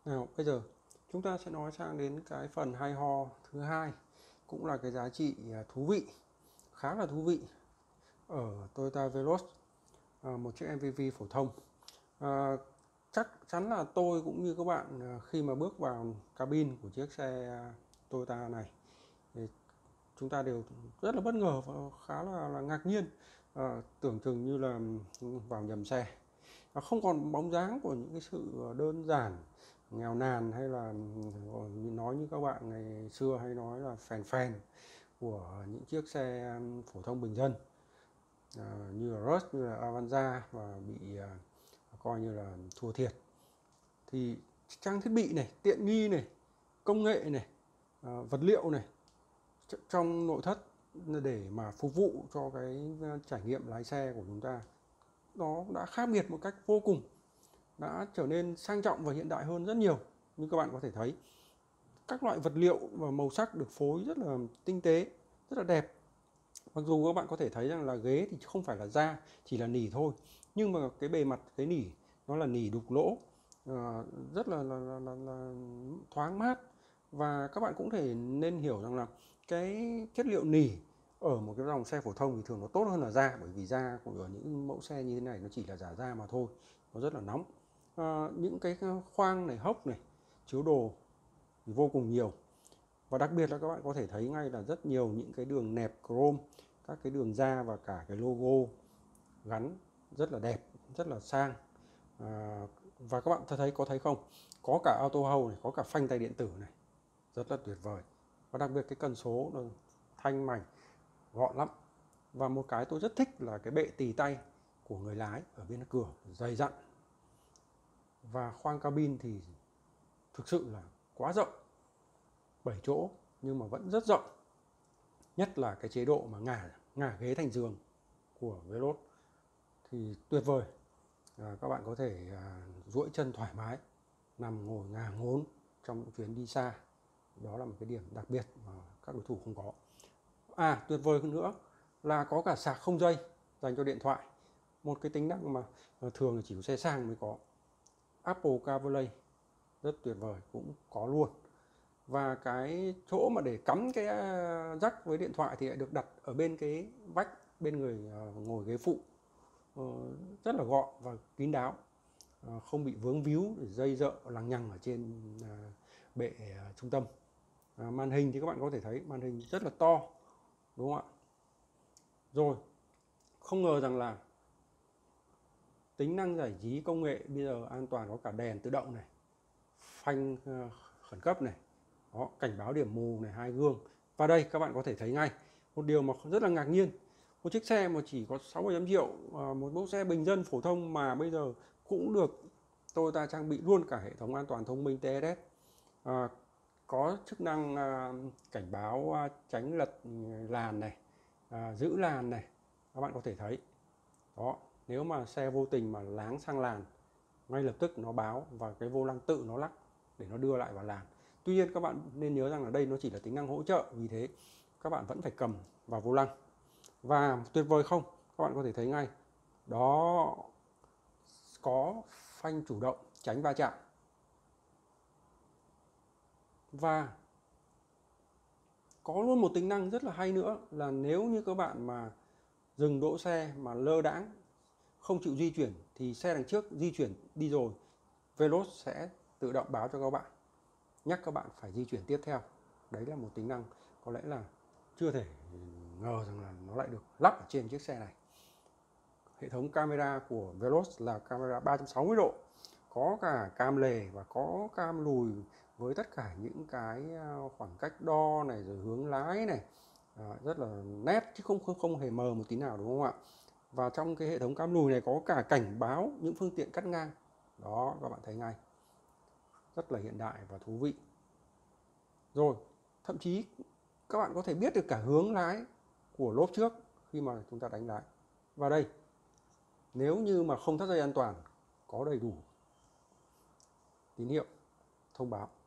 Nào, bây giờ chúng ta sẽ nói sang đến cái phần hay ho thứ hai, cũng là cái giá trị thú vị, khá là thú vị ở Toyota Veloz, một chiếc MPV phổ thông. À, chắc chắn là tôi cũng như các bạn khi mà bước vào cabin của chiếc xe Toyota này thì chúng ta đều rất là bất ngờ và khá là ngạc nhiên, tưởng chừng như là vào nhầm xe. Không còn bóng dáng của những cái sự đơn giản, nghèo nàn, hay là nói như các bạn ngày xưa hay nói là phèn phèn của những chiếc xe phổ thông bình dân, như là Rush, như là Avanza, và bị coi như là thua thiệt. Thì trang thiết bị này, tiện nghi này, công nghệ này, vật liệu này trong nội thất để mà phục vụ cho cái trải nghiệm lái xe của chúng ta, nó đã khác biệt một cách vô cùng, đã trở nên sang trọng và hiện đại hơn rất nhiều. Như các bạn có thể thấy, các loại vật liệu và màu sắc được phối rất là tinh tế, rất là đẹp. Mặc dù các bạn có thể thấy rằng là ghế thì không phải là da, chỉ là nỉ thôi, nhưng mà cái bề mặt cái nỉ nó là nỉ đục lỗ, rất là thoáng mát. Và các bạn cũng thể nên hiểu rằng là cái chất liệu nỉ ở một cái dòng xe phổ thông thì thường nó tốt hơn là da, bởi vì da của những mẫu xe như thế này nó chỉ là giả da mà thôi, nó rất là nóng. Những cái khoang này, hốc này, chứa đồ thì vô cùng nhiều. Và đặc biệt là các bạn có thể thấy ngay là rất nhiều những cái đường nẹp chrome, các cái đường da và cả cái logo gắn rất là đẹp, rất là sang. Và các bạn thấy không, có cả auto hold này, có cả phanh tay điện tử này, rất là tuyệt vời. Và đặc biệt cái cần số là thanh mảnh, gọn lắm. Và một cái tôi rất thích là cái bệ tì tay của người lái ở bên cửa dày dặn. Và khoang cabin thì thực sự là quá rộng, 7 chỗ nhưng mà vẫn rất rộng. Nhất là cái chế độ mà ngả ghế thành giường của Veloz thì tuyệt vời. Các bạn có thể duỗi chân thoải mái, nằm ngồi ngả ngốn trong những chuyến đi xa. Đó là một cái điểm đặc biệt mà các đối thủ không có. Tuyệt vời hơn nữa là có cả sạc không dây dành cho điện thoại, một cái tính năng mà thường chỉ có xe sang mới có. Apple CarPlay rất tuyệt vời, cũng có luôn. Và cái chỗ mà để cắm cái jack với điện thoại thì lại được đặt ở bên cái vách bên người ngồi ghế phụ, rất là gọn và kín đáo, không bị vướng víu dây dợ lằng nhằng ở trên bệ trung tâm. Màn hình thì các bạn có thể thấy màn hình rất là to, đúng không ạ? Rồi, không ngờ rằng là tính năng giải trí công nghệ bây giờ an toàn, có cả đèn tự động này, phanh khẩn cấp này, đó, cảnh báo điểm mù này, 2 gương. Và đây các bạn có thể thấy ngay một điều mà rất là ngạc nhiên, một chiếc xe mà chỉ có 6-700 triệu, một mẫu xe bình dân phổ thông mà bây giờ cũng được Toyota trang bị luôn cả hệ thống an toàn thông minh TSS, có chức năng cảnh báo tránh lật làn này, giữ làn này. Các bạn có thể thấy đó, nếu mà xe vô tình mà láng sang làn, ngay lập tức nó báo và cái vô lăng tự nó lắc để nó đưa lại vào làn. Tuy nhiên các bạn nên nhớ rằng là đây nó chỉ là tính năng hỗ trợ, vì thế các bạn vẫn phải cầm vào vô lăng. Và tuyệt vời không, các bạn có thể thấy ngay đó, có phanh chủ động tránh va chạm. Và có luôn một tính năng rất là hay nữa là nếu như các bạn mà dừng đỗ xe mà lơ đãng không chịu di chuyển thì xe đằng trước di chuyển đi rồi, Veloz sẽ tự động báo cho các bạn, nhắc các bạn phải di chuyển tiếp theo. Đấy là một tính năng có lẽ là chưa thể ngờ rằng là nó lại được lắp ở trên chiếc xe này. Hệ thống camera của Veloz là camera 360 độ, có cả cam lề và có cam lùi với tất cả những cái khoảng cách đo này, rồi hướng lái này, rất là nét chứ không hề mờ một tí nào, đúng không ạ? Và trong cái hệ thống cam lùi này có cả cảnh báo những phương tiện cắt ngang. Đó, các bạn thấy ngay, rất là hiện đại và thú vị. Rồi, thậm chí các bạn có thể biết được cả hướng lái của lốp trước khi mà chúng ta đánh lái. Và đây, nếu như mà không thắt dây an toàn, có đầy đủ tín hiệu thông báo.